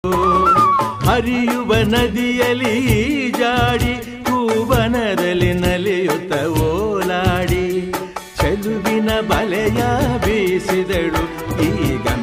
ಹರಿಯುವ ನದಿಯಲ್ಲಿ ಜಾಡಿ ಭುವನದಲ್ಲಿ ನಲಿಯುತ್ತ ಓಲಾಡಿ ಚೆಲುವಿನ ಬಲೆಯ ಬೀಸಿದಳು ಈಗ